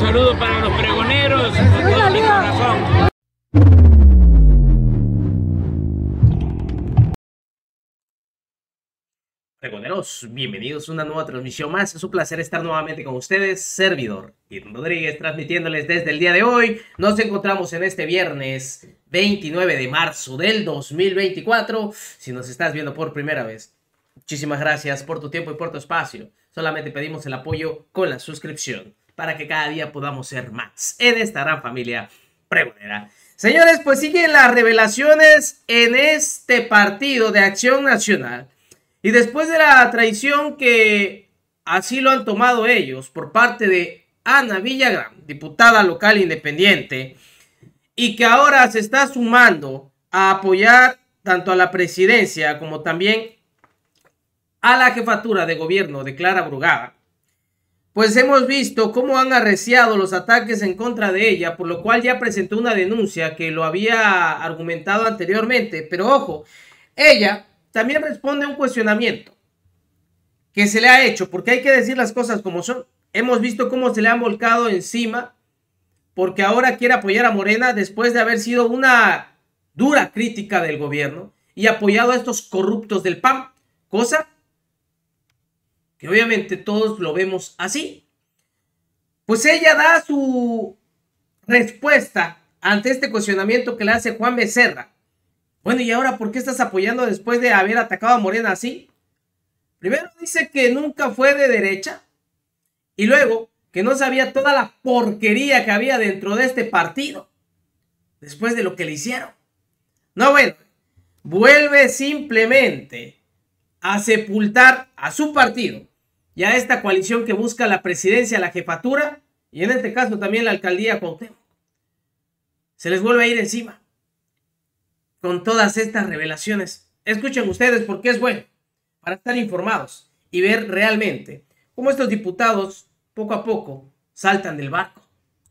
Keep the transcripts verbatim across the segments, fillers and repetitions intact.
saludo para los pregoneros con todo mi corazón. Pregoneros, bienvenidos a una nueva transmisión más. Es un placer estar nuevamente con ustedes, servidor Irving Rodríguez, transmitiéndoles desde el día de hoy. Nos encontramos en este viernes veintinueve de marzo del dos mil veinticuatro. Si nos estás viendo por primera vez, muchísimas gracias por tu tiempo y por tu espacio. Solamente pedimos el apoyo con la suscripción para que cada día podamos ser más en esta gran familia pregonera. Señores, pues siguen las revelaciones en este partido de Acción Nacional. Y después de la traición que así lo han tomado ellos por parte de Ana Villagrán, diputada local independiente, y que ahora se está sumando a apoyar tanto a la presidencia como también a la jefatura de gobierno de Clara Brugada, pues hemos visto cómo han arreciado los ataques en contra de ella, por lo cual ya presentó una denuncia que lo había argumentado anteriormente. Pero ojo, ella también responde a un cuestionamiento que se le ha hecho, porque hay que decir las cosas como son. Hemos visto cómo se le han volcado encima, porque ahora quiere apoyar a Morena después de haber sido una dura crítica del gobierno y apoyado a estos corruptos del P A M, cosa que obviamente todos lo vemos así. Pues ella da su respuesta ante este cuestionamiento que le hace Juan Becerra. Bueno, ¿y ahora por qué estás apoyando después de haber atacado a Morena así? Primero dice que nunca fue de derecha. Y luego que no sabía toda la porquería que había dentro de este partido. Después de lo que le hicieron. No, bueno. Vuelve simplemente a sepultar a su partido y a esta coalición que busca la presidencia, la jefatura y en este caso también la alcaldía Cuauhtémoc. Se les vuelve a ir encima con todas estas revelaciones. Escuchen ustedes porque es bueno para estar informados y ver realmente cómo estos diputados poco a poco saltan del barco.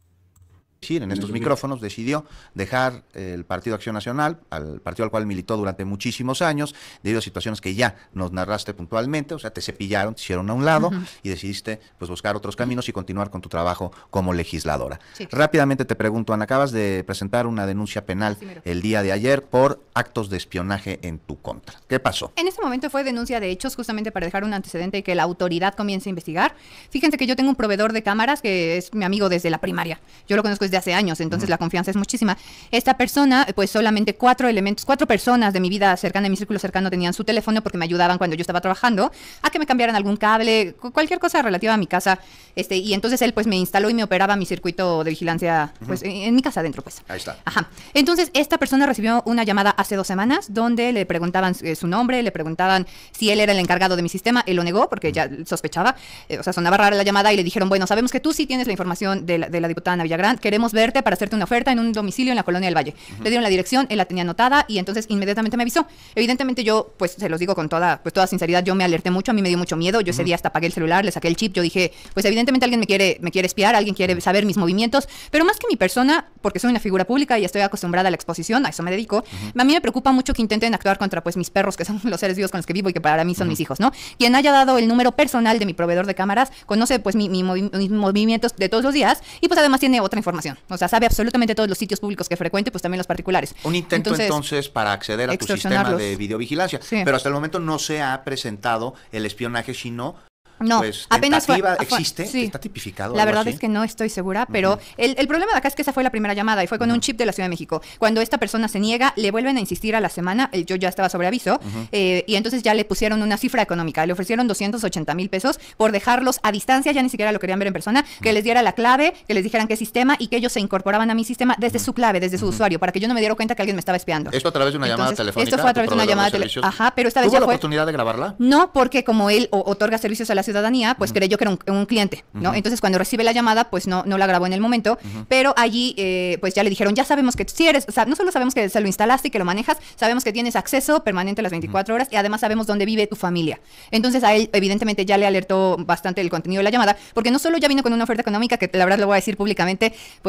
En estos micrófonos decidió dejar el Partido Acción Nacional, al partido al cual militó durante muchísimos años, debido a situaciones que ya nos narraste puntualmente, o sea, te cepillaron, te hicieron a un lado uh-huh. y decidiste pues buscar otros caminos y continuar con tu trabajo como legisladora. Sí. Rápidamente te pregunto, Ana, acabas de presentar una denuncia penal sí, el día de ayer por actos de espionaje en tu contra. ¿Qué pasó? En ese momento fue denuncia de hechos justamente para dejar un antecedente y que la autoridad comience a investigar. Fíjense que yo tengo un proveedor de cámaras que es mi amigo desde la primaria. Yo lo conozco desde hace años, entonces uh-huh. la confianza es muchísima. Esta persona, pues solamente cuatro elementos, cuatro personas de mi vida cercana, de mi círculo cercano tenían su teléfono porque me ayudaban cuando yo estaba trabajando a que me cambiaran algún cable, cualquier cosa relativa a mi casa, este, y entonces él pues me instaló y me operaba mi circuito de vigilancia, pues uh-huh. en, en mi casa adentro, pues. Ahí está. Ajá. Entonces esta persona recibió una llamada hace dos semanas donde le preguntaban eh, su nombre, le preguntaban si él era el encargado de mi sistema, él lo negó porque uh-huh. ya sospechaba, eh, o sea, sonaba rara la llamada y le dijeron, bueno, sabemos que tú sí tienes la información de la, de la diputada Ana Villagrán, queremos verte para hacerte una oferta en un domicilio en la Colonia del Valle. Uh-huh. Le dieron la dirección, él la tenía anotada y entonces inmediatamente me avisó. Evidentemente yo, pues se los digo con toda, pues toda sinceridad, yo me alerté mucho, a mí me dio mucho miedo, yo uh-huh. ese día hasta apagué el celular, le saqué el chip, yo dije, pues evidentemente alguien me quiere, me quiere espiar, alguien quiere saber mis movimientos, pero más que mi persona, porque soy una figura pública y estoy acostumbrada a la exposición, a eso me dedico, uh-huh. a mí me preocupa mucho que intenten actuar contra pues mis perros, que son los seres vivos con los que vivo y que para mí son uh-huh. mis hijos, ¿no? Quien haya dado el número personal de mi proveedor de cámaras, conoce pues mi, mi movi- mis movimientos de todos los días y pues además tiene otra información, o sea, sabe absolutamente todos los sitios públicos que frecuente, pues también los particulares. Un intento entonces, entonces para acceder a tu sistema de videovigilancia, sí. pero hasta el momento no se ha presentado el espionaje, sino No, pues, apenas fue, existe, sí. está tipificado. La verdad así? es que no estoy segura, pero uh-huh. el, el problema de acá es que esa fue la primera llamada y fue con uh-huh. un chip de la Ciudad de México. Cuando esta persona se niega, le vuelven a insistir a la semana, yo ya estaba sobre aviso, uh-huh. eh, y entonces ya le pusieron una cifra económica, le ofrecieron doscientos ochenta mil pesos por dejarlos a distancia, ya ni siquiera lo querían ver en persona, uh-huh. que les diera la clave, que les dijeran qué sistema y que ellos se incorporaban a mi sistema desde uh-huh. su clave, desde su uh-huh. usuario, para que yo no me diera cuenta que alguien me estaba espiando. ¿Esto a través de una entonces, llamada telefónica? Esto fue a través de una llamada telefónica. Ajá, pero esta vez ya ¿Tuvo la fue... oportunidad de grabarla? No, porque como él o, otorga servicios a la ciudadanía, pues uh-huh. creyó que era un, un cliente, ¿no? Uh-huh. Entonces cuando recibe la llamada, pues no, no la grabó en el momento, uh-huh. pero allí eh, pues ya le dijeron, ya sabemos que si eres, o sea, no solo sabemos que se lo instalaste y que lo manejas, sabemos que tienes acceso permanente a las veinticuatro uh-huh. horas y además sabemos dónde vive tu familia. Entonces a él evidentemente ya le alertó bastante el contenido de la llamada, porque no solo ya vino con una oferta económica, que la verdad lo voy a decir públicamente, pues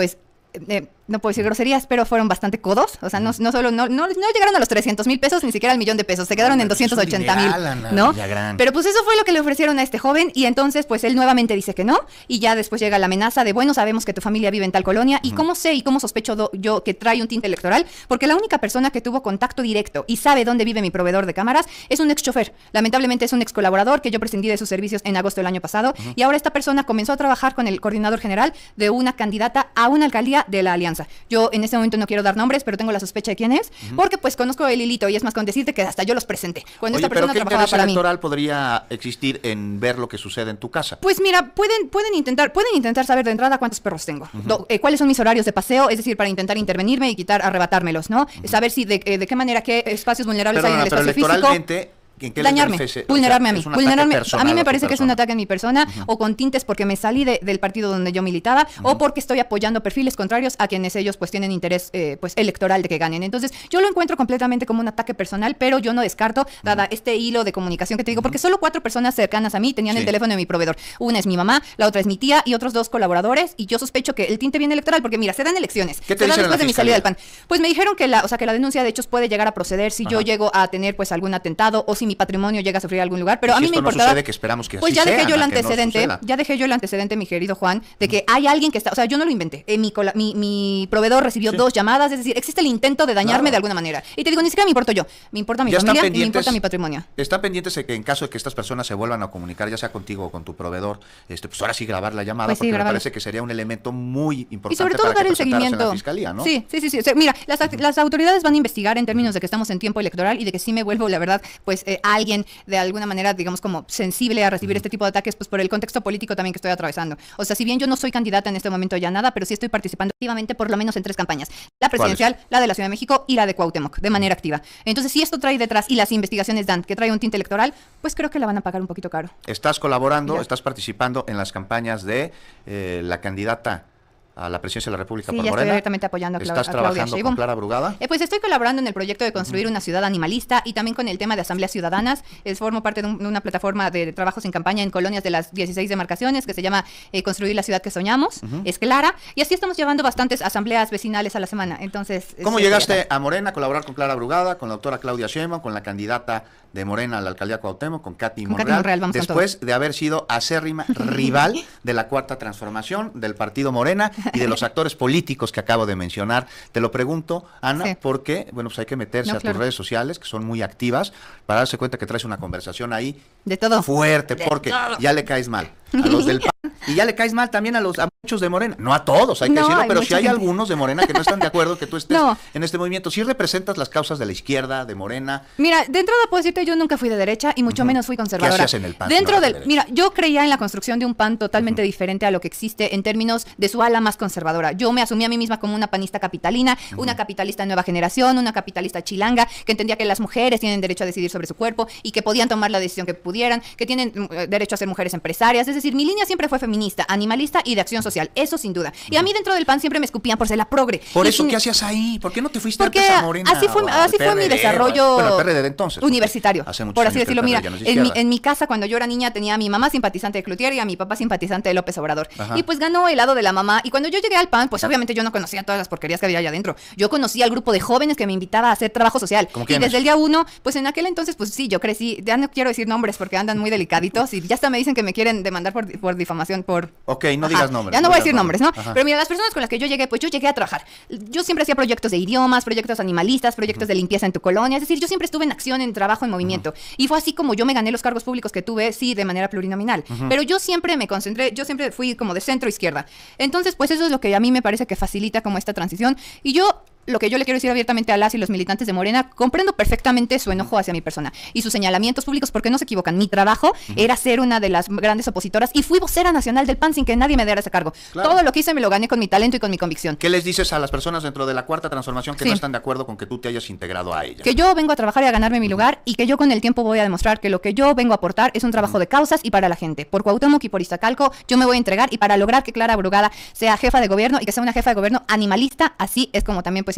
Eh, no puedo decir groserías, pero fueron bastante codos. O sea, no, no solo, no, no, no llegaron a los trescientos mil pesos, ni siquiera al millón de pesos. Se quedaron Ay, en pero doscientos ochenta mil, es un dineral, Ana ¿no? Villagrán. Pero pues eso fue lo que le ofrecieron a este joven y entonces pues él nuevamente dice que no y ya después llega la amenaza de, bueno, sabemos que tu familia vive en tal colonia y cómo sé y cómo sospecho do- yo que trae un tinte electoral, porque la única persona que tuvo contacto directo y sabe dónde vive mi proveedor de cámaras es un ex chofer. Lamentablemente es un ex colaborador que yo prescindí de sus servicios en agosto del año pasado y ahora esta persona comenzó a trabajar con el coordinador general de una candidata a una alcaldía de la Alianza. Yo en este momento no quiero dar nombres, pero tengo la sospecha de quién es, porque pues conozco el hilito y es más con decirte que hasta yo los presenté. Cuando Oye, esta pero persona ¿qué trabajaba interés para mí. electoral podría existir en ver lo que sucede en tu casa? Pues mira, pueden, pueden intentar, pueden intentar saber de entrada cuántos perros tengo, do- eh, cuáles son mis horarios de paseo, es decir, para intentar intervenirme y quitar, arrebatármelos, ¿no? Saber si de, eh, de qué manera, qué espacios vulnerables hay en Perdona, el pero espacio físico. electoralmente, ¿en qué les Dañarme, beneficia? vulnerarme O sea, a mí, es un ataque vulnerarme. A personal mí me tu parece que es un persona. ataque en mi persona o con tintes porque me salí de- del partido donde yo militaba o porque estoy apoyando perfiles contrarios a quienes ellos pues tienen interés eh, pues electoral de que ganen. Entonces yo lo encuentro completamente como un ataque personal, pero yo no descarto, dada este hilo de comunicación que te digo, porque solo cuatro personas cercanas a mí tenían Sí. el teléfono de mi proveedor. Una es mi mamá, la otra es mi tía y otros dos colaboradores y yo sospecho que el tinte viene electoral porque mira, se dan elecciones. ¿Qué te se da dicen en después la de mi salida del fiscalía? P A N. Pues me dijeron que la, o sea, que la denuncia de hechos puede llegar a proceder si yo Ajá. llego a tener pues algún atentado o si mi patrimonio llega a sufrir algún lugar, pero Y a si mí esto me no importaba. sucede, que esperamos que Pues así ya dejé sea, yo el Ana, que no antecedente, suceda. ya dejé yo el antecedente, mi querido Juan, de que hay alguien que está, o sea, yo no lo inventé. Eh, mi, cola- mi, mi proveedor recibió Sí. dos llamadas, es decir, existe el intento de dañarme Claro. de alguna manera. Y te digo, ni siquiera me importo yo, me importa mi Ya están familia y me pendientes- importa mi patrimonio. Están pendientes de que en caso de que estas personas se vuelvan a comunicar, ya sea contigo o con tu proveedor, este, pues ahora sí grabar la llamada, Pues sí, porque me grabarla. parece que sería un elemento muy importante Y sobre todo para dar que el presentaras en seguimiento. la fiscalía, ¿no? Sí, sí, sí, sí. O sea, mira, las, act- las autoridades van a investigar en términos de que estamos en tiempo electoral y de que sí me vuelvo, la verdad, pues eh, alguien de alguna manera, digamos, como sensible a recibir este tipo de ataques, pues por el contexto político también que estoy atravesando. O sea, si bien yo no soy candidata en este momento ya nada, pero sí estoy participando activamente por lo menos en tres campañas. La presidencial, la de la Ciudad de México y la de Cuauhtémoc, de manera activa. Entonces, si esto trae detrás y las investigaciones dan que trae un tinte electoral, pues creo que la van a pagar un poquito caro. Estás colaborando, Ya. estás participando en las campañas de eh, la candidata a la presidencia de la República Sí, por ya estoy Morena. directamente apoyando a, Clau- ¿Estás a Claudia trabajando Sheinbaum. con Clara Brugada? Eh, pues estoy colaborando en el proyecto de construir una ciudad animalista y también con el tema de asambleas ciudadanas. Es, formo parte de, un- de una plataforma de trabajos en campaña en colonias de las dieciséis demarcaciones que se llama eh, Construir la ciudad que soñamos. Es Clara. Y así estamos llevando bastantes asambleas vecinales a la semana. Entonces, ¿Cómo es- llegaste a Morena a colaborar con Clara Brugada, con la doctora Claudia Sheinbaum, con la candidata de Morena a la alcaldía de Cuauhtémoc, con Katy Con Katy Monreal, Monreal, vamos con después de haber sido acérrima rival de la Cuarta Transformación, del partido Morena y de los actores políticos que acabo de mencionar? Te lo pregunto, Ana, Sí. porque, bueno, pues hay que meterse No, a claro. tus redes sociales, que son muy activas, para darse cuenta que traes una conversación ahí De todo. fuerte, porque ya le caes mal a los del P A N y ya le caes mal también a los a muchos de Morena, no a todos, hay que No, decirlo, hay pero si mucha hay gente. algunos de Morena que no están de acuerdo que tú estés No. en este movimiento. Si representas las causas de la izquierda, de Morena, Mira, de entrada puedo decirte, yo nunca fui de derecha y mucho menos fui conservadora. hacías en el P A N si Dentro no eras de del, derecha? mira, yo creía en la construcción de un P A N totalmente diferente a lo que existe en términos de su ala más conservadora. Yo me asumí a mí misma como una panista capitalina, una capitalista nueva generación, una capitalista chilanga, que entendía que las mujeres tienen derecho a decidir sobre su cuerpo y que podían tomar la decisión que pudieran, que tienen eh, derecho a ser mujeres empresarias. Es decir, mi línea siempre fue feminista, animalista y de acción social. Eso sin duda. Y a mí dentro del P A N siempre me escupían por ser la progre. por Y eso, sin- ¿qué hacías ahí? ¿Por qué no te fuiste Porque antes a Morena? así fue, o al así fue mi P R D? desarrollo Bueno, el P R D de entonces. universitario, Hace muchos por así años que el decirlo. P R D Mira, ya no es de en mi, izquierda. en mi casa cuando yo era niña tenía a mi mamá simpatizante de Cloutier y a mi papá simpatizante de López Obrador. Ajá. Y pues ganó el lado de la mamá. Y cuando yo llegué al P A N, pues obviamente yo no conocía todas las porquerías que había allá adentro. Yo conocía al grupo de jóvenes que me invitaba a hacer trabajo social. ¿Cómo Y quiénes? desde el día uno, pues en aquel entonces, pues sí, yo crecí. Ya no quiero decir nombres porque andan muy delicaditos y ya hasta me dicen que me quieren demandar por, por difamación, por... Ok, no Ajá, digas nombres. Ya no voy a digas decir nombres, ¿no? Ajá. Pero mira, las personas con las que yo llegué, pues yo llegué a trabajar. Yo siempre hacía proyectos de idiomas, proyectos animalistas, proyectos de limpieza en tu colonia. Es decir, yo siempre estuve en acción, en trabajo, en movimiento. Y fue así como yo me gané los cargos públicos que tuve, sí, de manera plurinominal. Pero yo siempre me concentré, yo siempre fui como de centro izquierda. Entonces, pues eso es lo que a mí me parece que facilita como esta transición. Y yo... Lo que yo le quiero decir abiertamente a las y los militantes de Morena, comprendo perfectamente su enojo hacia mi persona y sus señalamientos públicos porque no se equivocan. Mi trabajo era ser una de las grandes opositoras y fui vocera nacional del P A N sin que nadie me diera ese cargo. Claro. Todo lo que hice me lo gané con mi talento y con mi convicción. ¿Qué les dices a las personas dentro de la Cuarta Transformación que Sí. no están de acuerdo con que tú te hayas integrado a ella? Que yo vengo a trabajar y a ganarme mi lugar y que yo con el tiempo voy a demostrar que lo que yo vengo a aportar es un trabajo de causas y para la gente. Por Cuauhtémoc y por Iztacalco yo me voy a entregar y para lograr que Clara Brugada sea jefa de gobierno y que sea una jefa de gobierno animalista, así es como también pues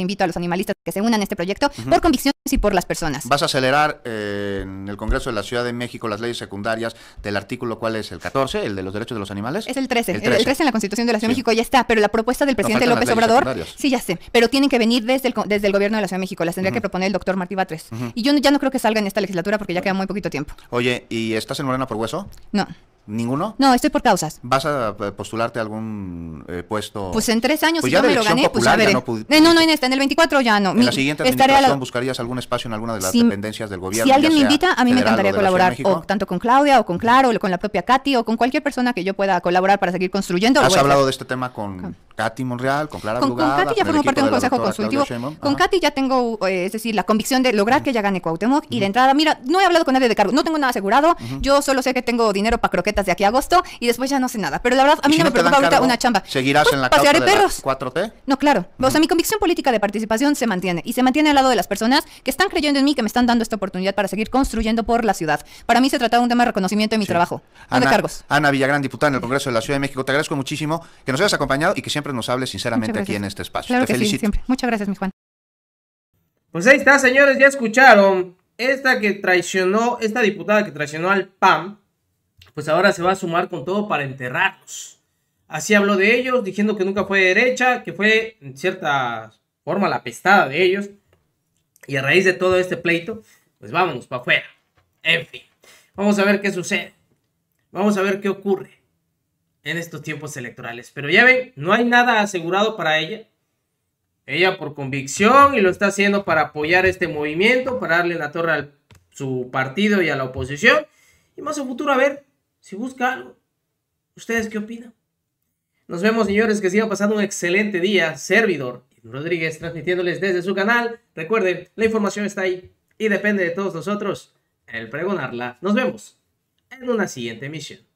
invito a los animalistas que se unan a este proyecto uh-huh. por convicciones y por las personas. ¿Vas a acelerar eh, en el Congreso de la Ciudad de México las leyes secundarias del artículo, ¿cuál es? ¿El catorce? ¿El de los derechos de los animales? Es el trece. El trece, el trece en la Constitución de la Ciudad de sí. México ya está, pero la propuesta del presidente no, López Obrador, sí, ya sé, pero tienen que venir desde el, desde el gobierno de la Ciudad de México, las tendría uh-huh. que proponer el doctor Martí Batres. Uh-huh. Y yo ya no creo que salga en esta legislatura porque ya queda muy poquito tiempo. Oye, ¿y estás en Morena por hueso? No. ¿Ninguno? No, estoy por causas. ¿Vas a postularte a algún eh, puesto? Pues en tres años, pues si yo me lo gané, pues ya veré. No, pud- eh, no, no, en esta, en el veinticuatro ya no. ¿En Mi, la siguiente administración la... buscarías algún espacio en alguna de las si, dependencias del gobierno? Si alguien me invita, a mí me encantaría colaborar, o tanto con Claudia, o con Claro, o con la propia Katy, o con cualquier persona que yo pueda colaborar para seguir construyendo. ¿Has hablado de este tema con, con Katy Monreal, con Clara Brugada? Con Katy ya formo parte de un consejo consultivo. Con Katy ya tengo, eh, es decir, la convicción de lograr que ella gane Cuauhtémoc, y de entrada, mira, no he hablado con nadie de cargo, no tengo nada asegurado, yo solo sé que tengo dinero para croquetas de aquí a agosto, y después ya no sé nada. Pero la verdad, a mí no me preocupa ahorita una chamba. ¿Seguirás pues, en la causa de perros. la cuatro T? No, claro. Uh-huh. O sea, mi convicción política de participación se mantiene. Y se mantiene al lado de las personas que están creyendo en mí, que me están dando esta oportunidad para seguir construyendo por la ciudad. Para mí se trata de un tema de reconocimiento de mi sí. trabajo, no Ana, de cargos. Ana Villagrán, diputada en el Congreso de la Ciudad de México, te agradezco muchísimo que nos hayas acompañado y que siempre nos hables sinceramente aquí en este espacio. Claro te que felicito. Sí, siempre. Muchas gracias, mi Juan. Pues ahí está, señores, ya escucharon. Esta que traicionó, esta diputada que traicionó al P A M, pues ahora se va a sumar con todo para enterrarlos. Así habló de ellos, diciendo que nunca fue derecha, que fue en cierta forma la pestada de ellos. Y a raíz de todo este pleito, pues vámonos para afuera. En fin, vamos a ver qué sucede. Vamos a ver qué ocurre en estos tiempos electorales. Pero ya ven, no hay nada asegurado para ella. Ella por convicción y lo está haciendo para apoyar este movimiento, para darle la torre a su partido y a la oposición. Y más a futuro a ver si busca algo. ¿Ustedes qué opinan? Nos vemos, señores, que sigan pasando un excelente día. Servidor Rodríguez transmitiéndoles desde su canal. Recuerden, la información está ahí y depende de todos nosotros el pregonarla. Nos vemos en una siguiente emisión.